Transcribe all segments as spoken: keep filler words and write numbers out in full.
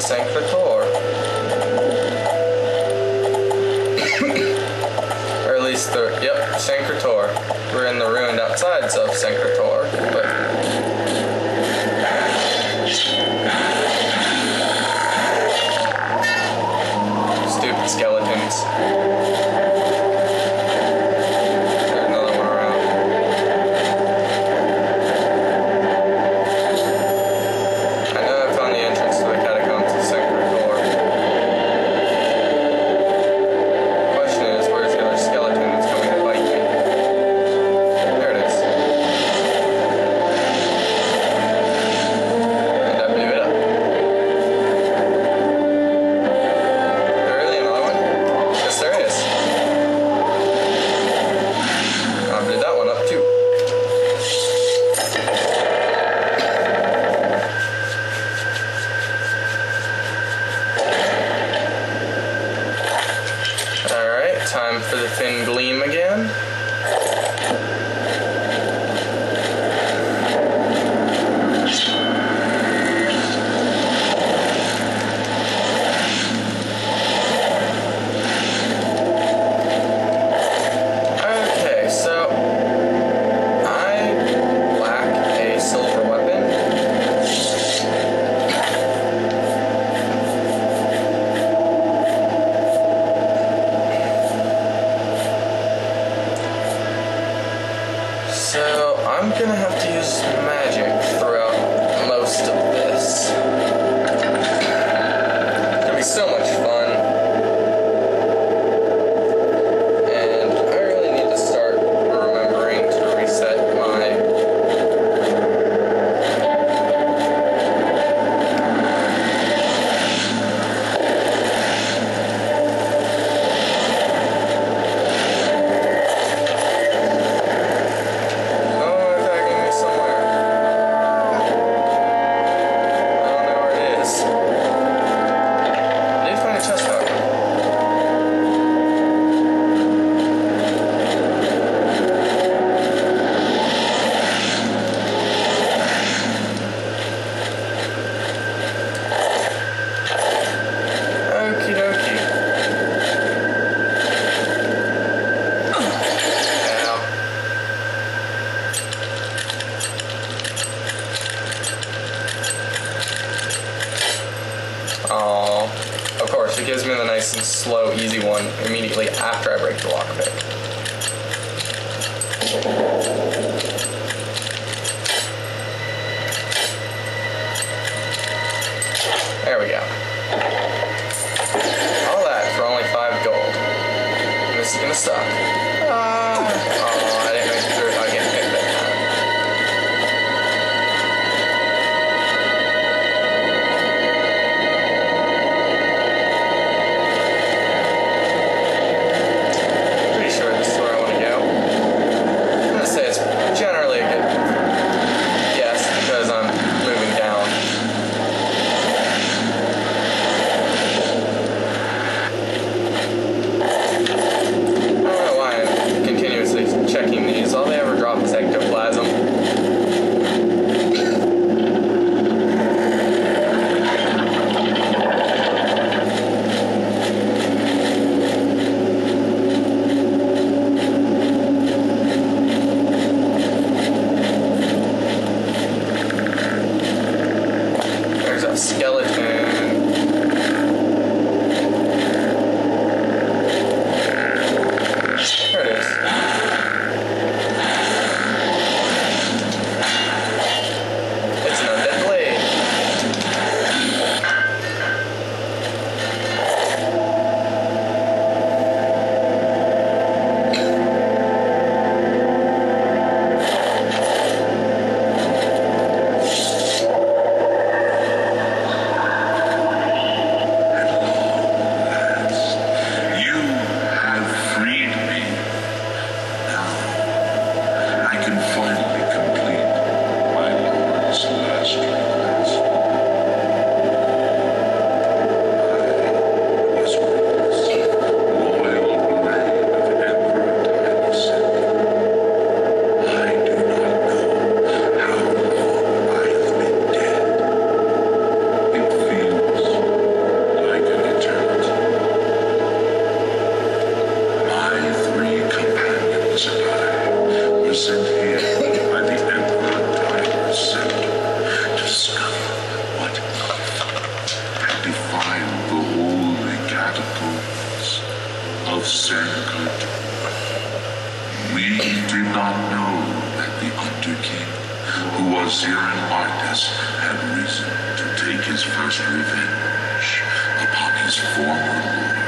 Sancre Tor. Or at least the, yep, Sancre Tor. We're in the ruined outsides of Sancre Tor, but... Stupid skeletons. There's another one around. I know I found the entrance to the catacombs of Sancre Tor. The question is, where's the other skeleton that's coming to bite me? There it is. And I blew it up. Really? Another one? Yes, there is. I blew that one up too. Alright, time for the thin gleam again. Okay, so I lack a silver weapon. So I'm gonna have to use magic throughout most of this. It's gonna be so much fun. And I really need to start remembering to reset my Oh, attacking me somewhere. I don't know where it is. I did find a chest however. Okie dokie. Ow. Aww. Of course, it gives me the nice and slow, easy one immediately after I break the lockpick. There we go. All that for only five gold. And this is gonna suck. Ah. Oh, I didn't make it through. I get picked that time. Pretty sure this is where I want to go. I'm gonna say it's generally a good guess because I'm moving down. I don't know why I'm continuously checking Sancre Tor. We did not know that the Underking, who was here in Arthas, had risen to take his first revenge upon his former lord.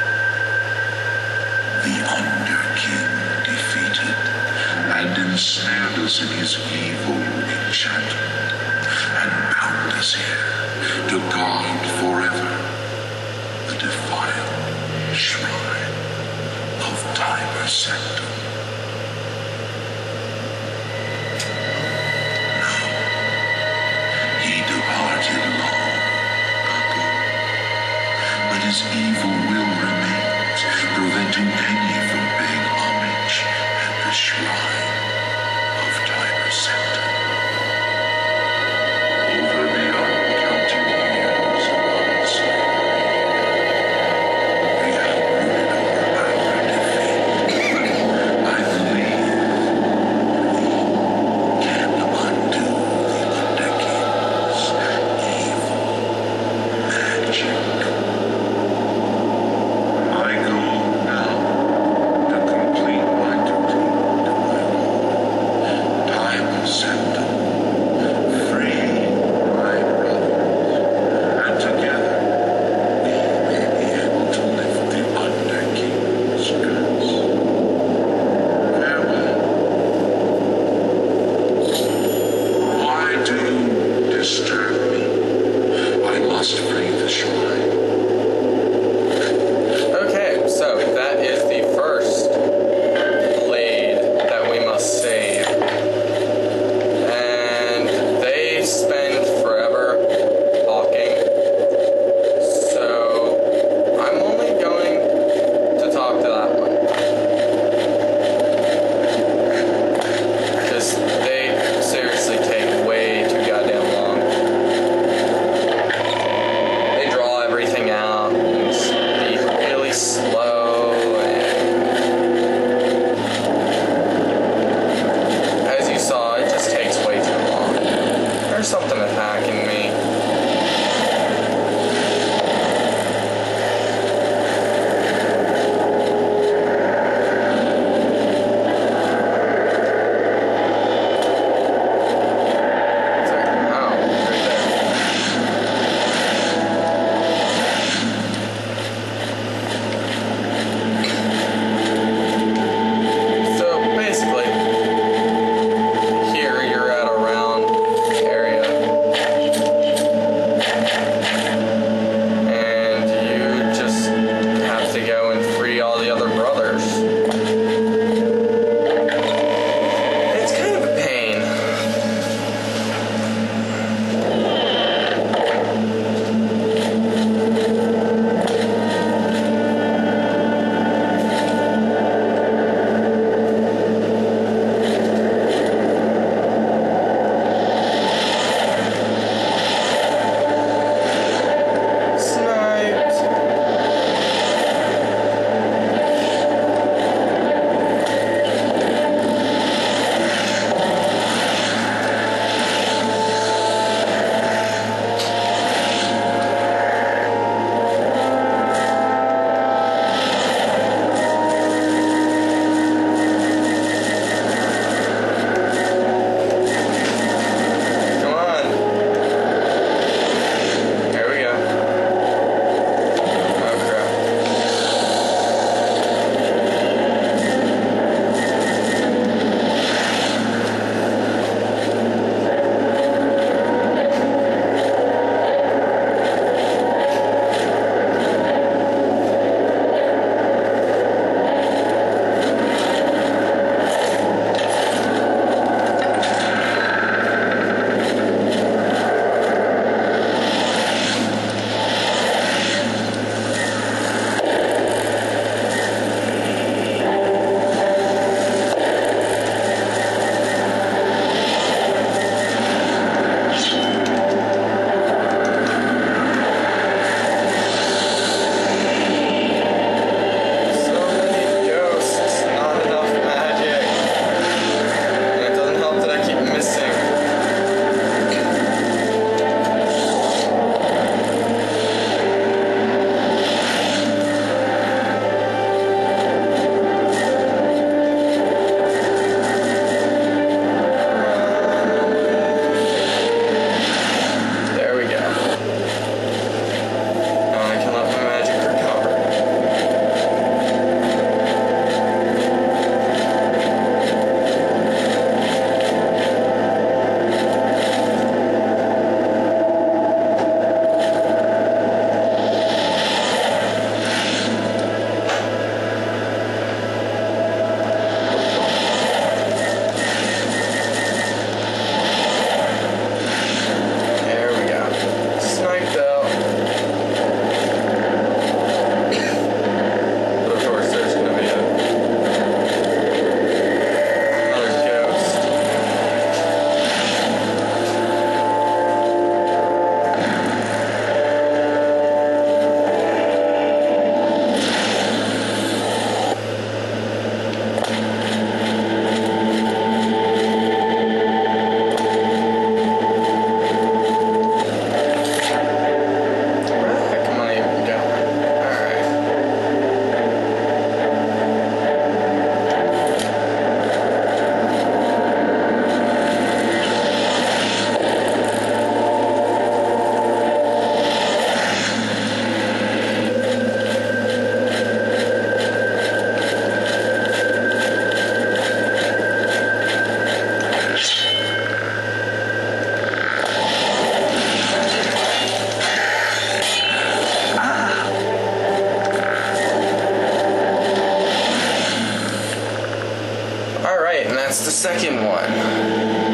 The Underking defeated and ensnared us in his evil enchantment and bound us here to guard forever the defiled shrine of Tiber Sanctum. Now, he departed long ago, but his evil will remains, preventing any from paying homage at the shrine of Tiber Sanctum. Over the uncounted years of our slavery, we have brooded over our defeat. I believe we can undo the Underking's evil magic. I go now to complete my duty to my lord, Tiber Sanctum, free my brothers, and together we may be able to lift the Underking's curse. Farewell. Why do you disturb me? I must free the shrine. Okay, so that is the first blade that we must save. And they spend forever talking. So I'm only going to talk to that one. Because they seriously take way too goddamn long. They draw every Alright, and that's the second one.